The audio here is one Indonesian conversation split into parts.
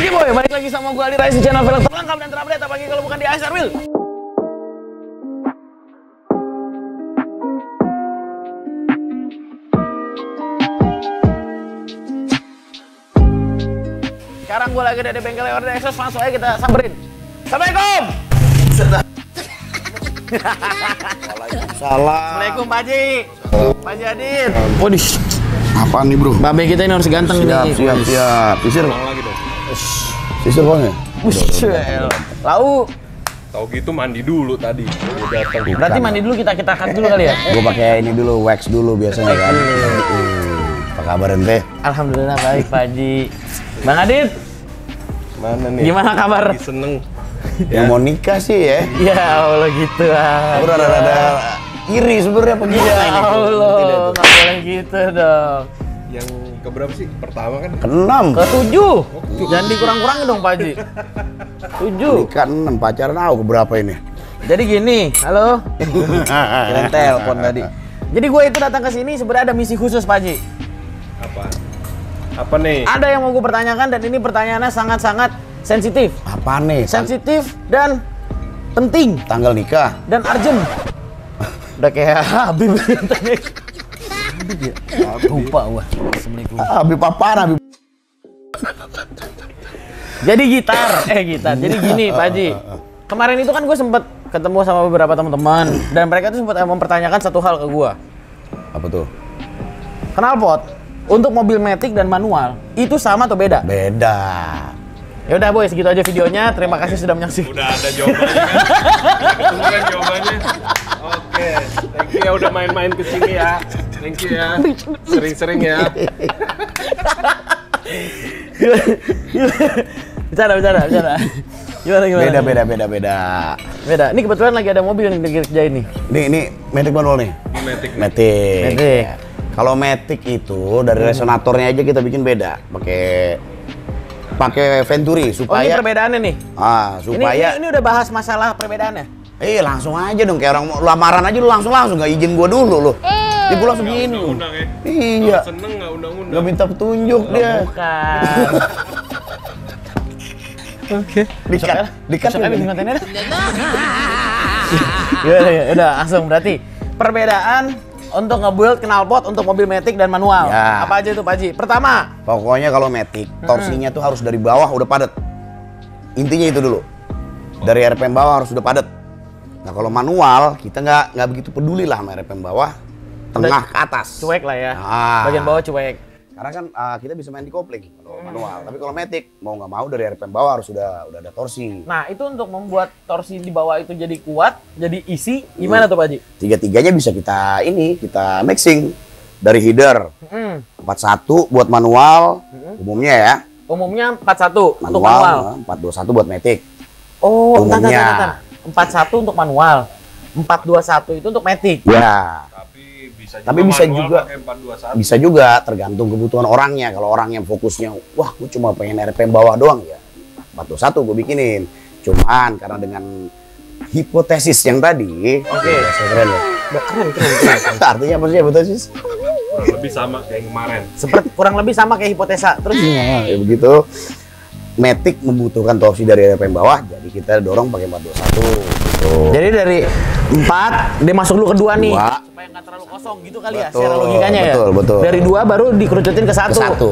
Iya boy, balik lagi sama gue Aldi Rais di channel film terlengkap dan terupdate, apalagi kalau bukan di ASR Wheel. Sekarang gue lagi ada di bengkel Order Exos, langsung aja kita samperin. Assalamualaikum. Salam. Assalamualaikum Pak Haji. Pak Haji Adit. Waduh, Apaan nih bro? babe kita ini harus ganteng nih. Siap. Sisir lagi dong. Sisir bang ya? Buset. Lalu, Tahu gitu mandi dulu tadi. Udah datang. berarti mandi dulu kita cut dulu kali ya? Gue pakai ini dulu, wax dulu biasanya kan. Apa kabar ente? Alhamdulillah baik Pak Haji. Bang Adit, Mana nih? gimana kabar? Lagi seneng. Yang mau nikah sih ya. Ya Allah gitu ah. Aku rada-rada iri sebenarnya apa gimana Ya ini? Allah, nggak boleh gitu dong. Yang keberapa sih? Pertama kan? Keenam. Ke-7. Jangan dikurang-kurangin dong Pak Haji. 7. Nikah 6, pacaran aku berapa ini? Jadi gini, halo. Kirain telepon tadi. Jadi gue itu datang ke sini sebenarnya ada misi khusus Pak Haji. Apa? Apa nih? Ada yang mau gue pertanyakan dan ini pertanyaannya sangat-sangat sensitif. Apa nih? Sensitif dan penting Tanggal nikah? dan urgent. Udah kayak Habib. Habib ya? Lupa gua. Assalamualaikum. Habib apaan Habib? Jadi gitar. Jadi gini Pak Haji. Kemarin itu kan gue sempet ketemu sama beberapa teman-teman dan mereka tuh sempat mempertanyakan satu hal ke gue. Apa tuh? Knalpot untuk mobil matic dan manual itu sama atau beda? Beda. Ya udah boy, segitu aja videonya. Terima kasih sudah menyaksikan. Udah ada jawabannya kan? Itu kan jawabannya. Oke, thank you ya udah main-main ke sini ya. Thank you ya. Sering-sering ya. Bicara. Gimana? Beda. Ini kebetulan lagi ada mobil yang dikerjain nih. Ini Matic manual nih. Matic. Matic. Matic. Kalau Matic itu dari resonatornya aja kita bikin beda. Pakai Venturi Oh ini supaya perbedaannya nih. supaya Ini udah bahas masalah perbedaannya. langsung aja dong kayak orang mau lamaran aja lu langsung nggak izin gua dulu lu. Dia gua langsung gini. Undang-undang ya. Iya. Seneng nggak undang-undang? Nggak minta petunjuk dia. Bukan. Oke. Dikat Habis kontennya dah. Ya udah langsung berarti perbedaan untuk nge-build knalpot untuk mobil matic dan manual. Ya. Apa aja itu Pak Haji? Pertama, Pokoknya kalau Matic torsinya tuh harus dari bawah udah padat. Intinya itu dulu. Dari RPM bawah harus udah padat. Nah kalau manual kita nggak begitu peduli lah sama RPM bawah, tengah ke atas. cuek lah ya. Bagian bawah cuek. Karena kan kita bisa main di kopling kalau manual. Tapi kalau Matic mau nggak mau dari RPM bawah harus udah ada torsi. Nah, itu untuk membuat torsi di bawah itu jadi kuat, jadi isi, gimana tuh Pak Haji? Tiga-tiganya bisa kita mixing dari header. 41 buat manual umumnya ya. Umumnya 41 untuk Manual, manual. 421 buat Matic. Oh, umumnya. 41 untuk manual. 421 itu untuk matic. Ya. Tapi bisa manual juga pakai 421. bisa juga tergantung kebutuhan orangnya. Kalau orang yang fokusnya, wah gue cuma pengen RPM bawah doang ya 421 gue bikinin. Cuman karena dengan hipotesis yang tadi, Oke. keren ya. Keren. Artinya apa sih hipotesis? Kurang lebih sama kayak yang kemarin. Seperti kurang lebih sama kayak hipotesa. Terus Ya begitu. Matic membutuhkan torsi dari RPM bawah, jadi kita dorong pakai 421. Gitu. jadi dari 4 dia masuk dulu ke 2 nih. Dua. Supaya nggak terlalu kosong gitu kali ya, Betul, secara logikanya ya. betul. Dari 2 baru dikerucutin ke 1. Ke 1.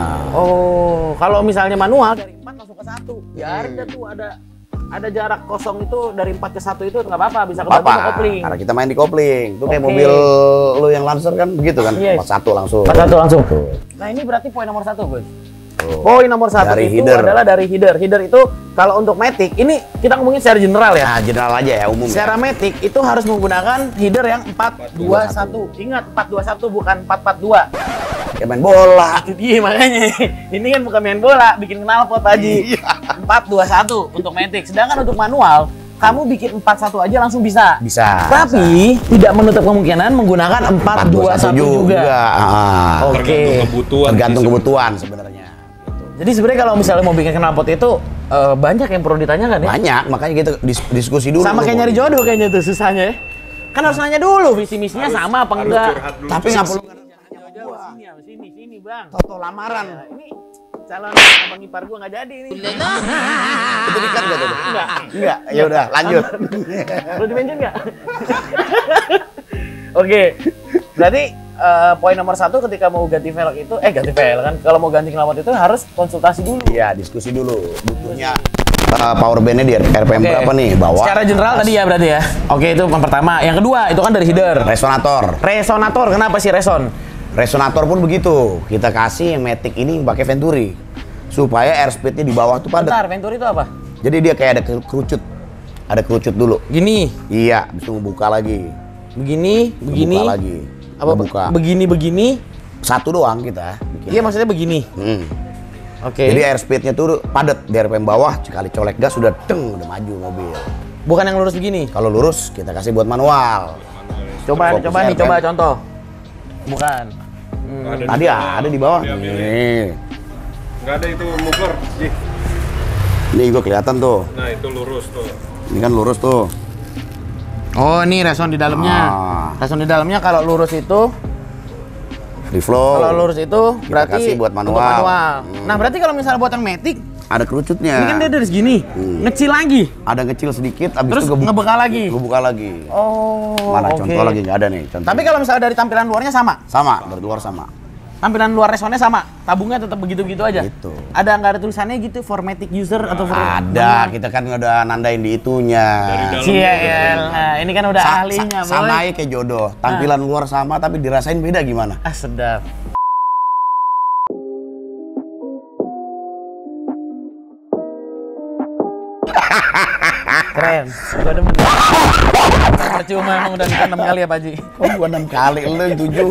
Oh, kalau misalnya manual dari 4 langsung ke 1. Biar dia tuh ada jarak kosong itu dari 4 ke 1 itu nggak apa-apa, bisa kebantu ke kopling. Karena kita main di kopling. Itu kayak Oke. mobil lu yang Lancer kan begitu kan? Yes. 41 langsung. 41 langsung. Tuh. Nah, ini berarti poin nomor 1, Bos. Tuh. Poin nomor 1 Dari itu header. adalah dari header. Header itu kalau untuk matic, ini kita ngomongin secara general ya. Nah, general aja ya umum. Secara matic itu harus menggunakan header yang 421. Ingat 421 bukan 442. Kayak main bola. Itu dia makanya. Ini kan bukan main bola, bikin knalpot Haji. 421 untuk matic. Sedangkan untuk manual, kamu bikin 41 aja langsung bisa. Bisa. Tapi tidak menutup kemungkinan menggunakan 421 juga. Oke. Tergantung kebutuhan. Tergantung sih kebutuhan sebenarnya. Jadi sebenarnya kalau misalnya mau bikin knalpot itu banyak yang perlu ditanyakan ya. Banyak, makanya kita diskusi dulu. Sama kayak nyari jodoh kayaknya tuh susahnya ya. Kan harus nanya dulu visi misinya sama apa enggak. curhat dulu. Tapi nggak perlu Sini, Bang. Toto lamaran. Ini calon abang ipar gua nggak jadi nih. Itu dikat nggak tuh? Enggak. Enggak. Ya udah, lanjut. Perlu dimention nggak? Oke, berarti poin nomor 1 ketika mau ganti velg itu, ganti velg kan, kalau mau ganti knalpot itu harus konsultasi dulu. Iya, diskusi dulu. Butuhnya power band-nya di RPM berapa nih? Bawah. Secara general tadi ya berarti ya. Oke, itu yang pertama. Yang kedua, itu kan dari header. Resonator. Resonator, kenapa sih reson? Resonator pun begitu. Kita kasih Matic ini pakai Venturi supaya airspeed-nya di bawah tuh padat. Bentar, Venturi itu apa? Jadi dia kayak ada kerucut. Ada kerucut dulu. Gini, Iya, bisa ngebuka lagi. begini, begini. Ngebuka lagi. Apa Ngebuka. begini, begini? Satu doang kita. bikin. Iya, maksudnya begini. Oke. Jadi airspeed-nya tuh padat di RPM bawah, sekali colek gas udah udah maju mobil. Bukan yang lurus begini. Kalau lurus kita kasih buat manual. Coba Fokus RPM. coba contoh. Bukan. Tadi ada di bawah. Nih. Nggak ada itu mover. Ih. Nih gua kelihatan tuh. Nah itu lurus tuh. Ini kan lurus tuh. Oh, ini reson di dalamnya. Reson di dalamnya kalau lurus itu, Free flow. kalau lurus itu berarti kasih buat untuk manual. Nah, berarti kalau misalnya buat yang Matic, Ada kerucutnya. ini kan dia dari segini, ngecil lagi. Ada kecil sedikit, abis Terus itu ngebuka lagi. Ngebuka lagi. Oh, Mana oke. contoh lagi nggak ada nih. Contoh. Tapi kalau misalnya dari tampilan luarnya sama, sama, dari luar sama. tampilan luar resonnya sama, tabungnya tetap begitu-begitu aja. Gitu. Ada nggak ada tulisannya gitu, for Matic user atau for Ada, kita kan udah nandain di itunya. CL. Nah, ini kan udah ahlinya, boy. Sama aja kayak jodoh. Tampilan luar sama tapi dirasain beda gimana? Ah, sedap. Keren. Gua demen. Percuma emang udah nikah 6 kali ya, Pak Ji? Oh, gua 6 kali, lu yang 7.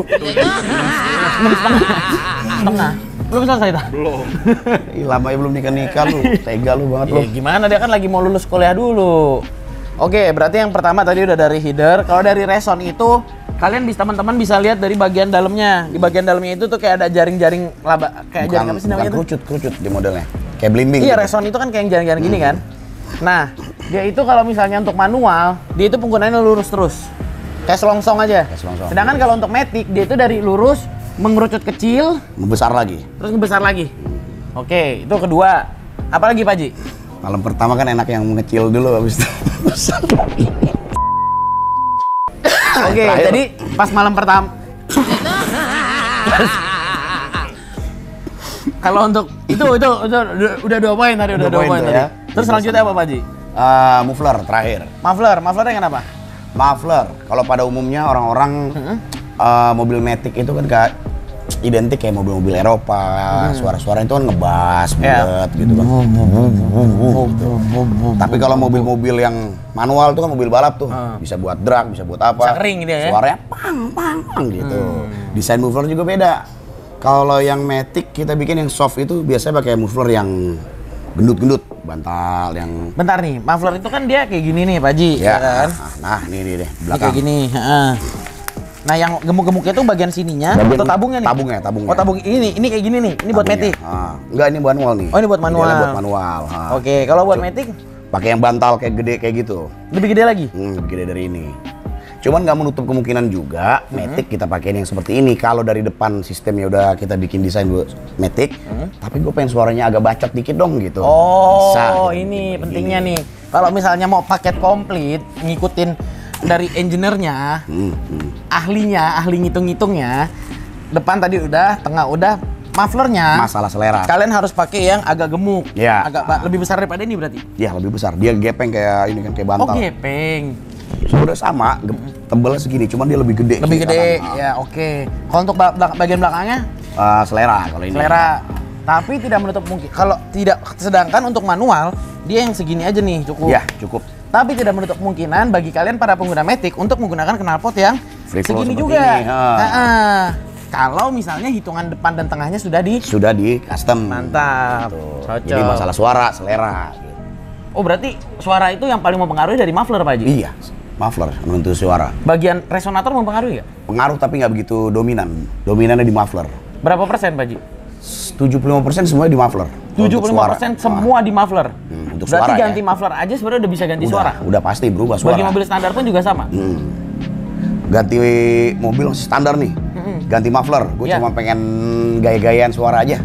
Setengah. Belum selesai dah. Belum. Ih, lama ya belum nikah-nikah lu. Tega lu banget lu. Ya, gimana dia kan lagi mau lulus kuliah dulu. Oke, berarti yang pertama tadi udah dari header. Kalau dari reson itu kalian bisa teman-teman bisa lihat dari bagian dalamnya. Di bagian dalamnya itu tuh kayak ada jaring-jaring laba, kayak jaring apa sih namanya tuh? kerucut di modelnya. Kayak belimbing. Iya, gitu. reson itu kan kayak yang jaring-jaring gini kan. Nah, dia itu kalau misalnya untuk manual, dia itu penggunaannya lurus terus. Kayak selongsong aja. Kayak selongsong. Sedangkan kalau untuk Matic, dia itu dari lurus mengerucut kecil, Membesar lagi. terus ngebesar lagi. Oke, itu kedua. Apalagi Pak Ji? Malam pertama kan enak yang mengecil dulu habis itu. besar. Oke, Terakhir. jadi pas malam pertama. Kalau untuk itu udah 2 poin tadi, udah 2 poin tadi. ya. Terus selanjutnya apa Pak Ji? Muffler terakhir. Mufflernya kenapa? Muffler. Kalau pada umumnya orang-orang mobil Matic itu kan kayak identik kayak mobil-mobil Eropa. Suara-suara itu kan ngebas, bulet gitu kan. Tapi kalau mobil-mobil yang manual tuh kan mobil balap tuh. Bisa buat drag, bisa buat apa. Bisa kering dia ya? Suaranya pang gitu. Desain muffler juga beda. Kalau yang Matic kita bikin yang soft itu biasanya pakai muffler yang gendut-gendut, bantal yang Bentar nih, muffler itu kan dia kayak gini nih Pak Ji, ya kan? nah ini deh Ini belakang. kayak gini, heeh. Nah, yang gemuk-gemuknya itu bagian sininya atau tabungnya nih? Tabungnya. Oh, tabung ini kayak gini nih. Ini buat Tabungnya. Matic. Enggak, ini manual nih. Oh, ini buat manual. Idealnya buat manual. Oke, kalau buat Matic Pakai yang bantal kayak gede kayak gitu. lebih gede lagi. Lebih gede dari ini. Cuman nggak menutup kemungkinan juga Matic kita pakein yang seperti ini. Kalau dari depan sistemnya udah kita bikin desain buat Matic, tapi gue pengen suaranya agak bacot dikit dong gitu. Oh, Bisa, gitu. ini pentingnya nih. Kalau misalnya mau paket komplit, ngikutin dari engineer-nya, ahli ngitung-ngitungnya, depan tadi udah, tengah udah, mufflernya. Masalah selera. Kalian harus pakai yang agak gemuk, Ya. agak lebih besar daripada ini berarti. Ya lebih besar. Dia gepeng kayak ini kan kayak bantal. Oh, gepeng. Sebenarnya sama, tebelnya segini, cuman dia lebih gede. Lebih kiri gede, kanan. ya oke. Kalau untuk bagian belakangnya, Selera kalau ini. selera. Tapi tidak menutup mungkin. Kalau tidak, sedangkan untuk manual, dia yang segini aja nih cukup. Ya cukup. Tapi tidak menutup kemungkinan bagi kalian para pengguna Matic untuk menggunakan knalpot yang Free flow segini seperti juga. ini, Kalau misalnya hitungan depan dan tengahnya sudah di Sudah di custom. mantap. Tuh. Cocok. Jadi masalah suara, selera. Gitu. Oh, berarti suara itu yang paling mempengaruhi dari muffler Pak Haji? Iya, muffler menentu suara. Bagian resonator mempengaruhi nggak? Pengaruh tapi nggak begitu dominan. Dominannya di muffler. Berapa persen Pak Haji? 75% semuanya di muffler. Kalau untuk 75% suara. semua di muffler. Untuk Berarti suara, ganti ya. muffler aja sebenarnya udah bisa ganti Udah, suara. udah pasti berubah suara. Bagi mobil standar pun juga sama. Ganti mobil masih standar nih. Ganti muffler. Gue Iya. cuma pengen gaya-gayaan suara aja.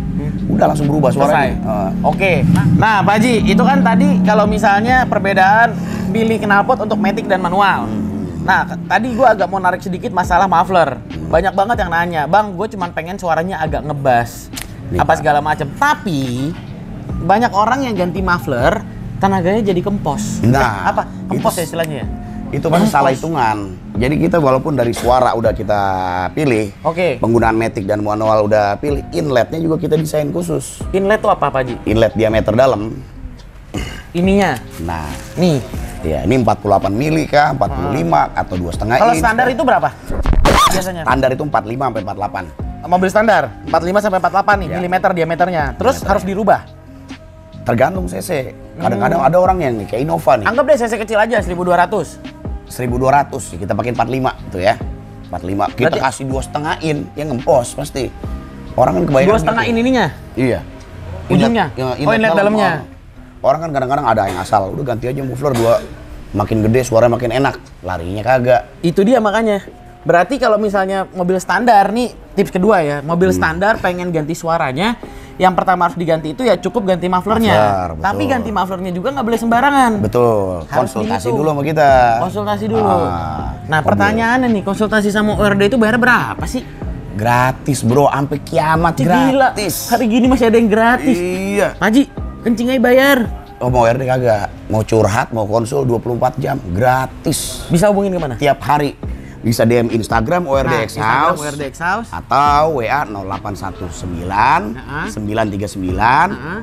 udah langsung berubah Selesai. suaranya. Oke. Nah, Pak Haji, itu kan tadi kalau misalnya perbedaan pilih knalpot untuk matic dan manual. Nah, tadi gue agak mau narik sedikit masalah muffler. Banyak banget yang nanya, Bang, gue cuman pengen suaranya agak ngebas, apa segala macam. Tapi banyak orang yang ganti muffler, tenaganya jadi kempos. Nah, apa? Kempos ya istilahnya. Itu pasti salah hitungan. Jadi kita walaupun dari suara udah kita pilih, Oke. penggunaan matic dan manual udah pilih, inletnya juga kita desain khusus. Inlet tuh apa, Pak Haji? Inlet diameter dalam. Ininya. Nah, Nih. ya ini 48 mili kah, 45 atau 2,5 Kalau inch. standar itu berapa? Biasanya. Standar itu 45 sampai 48. Mobil standar 45 sampai 48 nih Ya. milimeter diameternya. Terus harus dirubah. Tergantung cc. Kadang-kadang ada orang yang nih kayak Innova nih. Anggap deh cc kecil aja 1200. 1200 ya, kita pakai 45 tuh ya. 45. Kita Berarti- kasih 2,5 in yang ngempos pasti. Orang kan kebanyakan 2,5 gitu. in ininya. Iya. Ujungnya? Oh, inlet dalamnya. Orang kan kadang-kadang ada yang asal, udah ganti aja muffler 2. Makin gede suara makin enak. Larinya kagak. Itu dia makanya. Berarti kalau misalnya mobil standar nih tips kedua ya, mobil standar pengen ganti suaranya, yang pertama harus diganti itu ya cukup ganti mufflernya. Muffler, betul. Tapi ganti mufflernya juga nggak boleh sembarangan. Betul. Harus Konsultasi dihitung. dulu sama kita. Konsultasi dulu. Nah, mobil. pertanyaannya nih, konsultasi sama ORD itu bayar berapa sih? Gratis, Bro. Sampai kiamat Gila, gratis. hari gini masih ada yang gratis. Iya. Pak Haji, kencing aja bayar. Oh, mau RD kagak? Mau curhat, mau konsul 24 jam gratis. Bisa hubungin kemana? Tiap hari. Bisa DM Instagram ORDX Instagram House ORDX House. atau WA 0819 Heeh. 939 Heeh.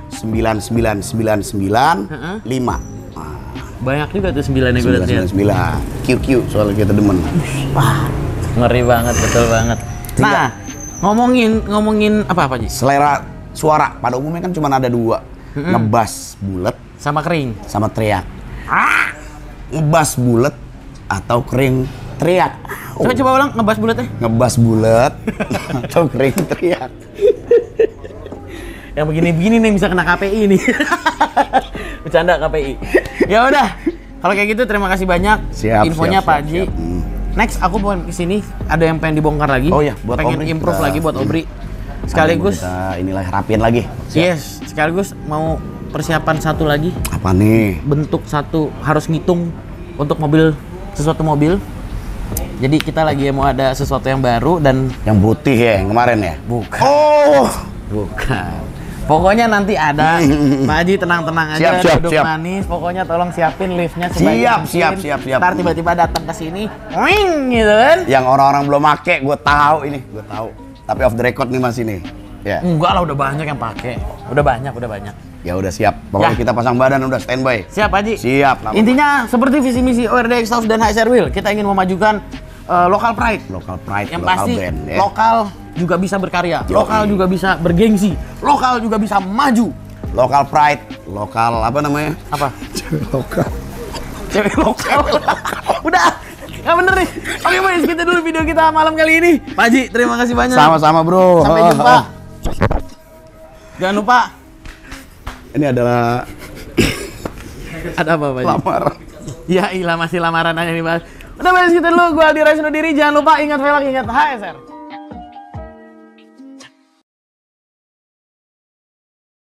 99995. Heeh. 5. Banyak juga tuh 9 yang gue lihat. 999. QQ soalnya kita demen. Wah, ngeri banget, betul banget. Nah, ngomongin apa Ji? Selera suara pada umumnya kan cuma ada 2. Ngebas bulat Sama kering. sama teriak. Ngebas bulat atau kering teriak. Coba ulang ngebas bulatnya. Ngebas bulat atau kering teriak. Yang begini-begini nih bisa kena KPI nih. Bercanda KPI. Ya udah. Kalau kayak gitu terima kasih banyak Siap, infonya siap, Pak siap, Haji. siap. Next aku mau kesini ada yang pengen dibongkar lagi. Oh iya, buat pengen Obri improve kita- lagi buat Obri. Sekaligus kita inilah rapiin lagi. yes, sekaligus mau persiapan satu lagi. Apa nih? Bentuk satu harus ngitung untuk mobil sesuatu mobil. Jadi kita lagi mau ada sesuatu yang baru dan Yang putih ya, yang kemarin ya? bukan. Oh, Bukan. Pokoknya nanti ada. Pak Haji tenang-tenang aja, Siap, duduk siap. manis. Pokoknya tolong siapin liftnya sebaik Siap, mungkin. siap. Ntar tiba-tiba datang ke sini, wing gitu kan? yang orang-orang belum make, gue tahu ini, gue tahu. Tapi off the record nih Mas ini. Ya, Enggak lah, udah banyak yang pakai. Udah banyak. ya udah siap. Pokoknya Ya. kita pasang badan udah standby. Siap Pak Haji. Siap. nggak apa-apa. Intinya seperti visi misi ORDX House dan HSR Wheel, kita ingin memajukan local pride. Local pride, Yang local pasti brand. Ya. lokal juga bisa berkarya, Yoi. lokal juga bisa bergengsi, lokal juga bisa maju. Local pride, lokal apa namanya? Apa? Lokal. Cewek lokal. Udah, nggak bener nih. Oke boys, kita dulu video kita malam kali ini. Pak Haji, terima kasih banyak. Sama-sama bro. Sampai jumpa. Jangan lupa. Ini adalah Ada apa Pak Haji? lamar. Ya ilah, masih lamaran aja nih Pak. Udah boys, kita dulu. Gua Aldi Raisno Diri. Jangan lupa ingat velg, ingat HSR.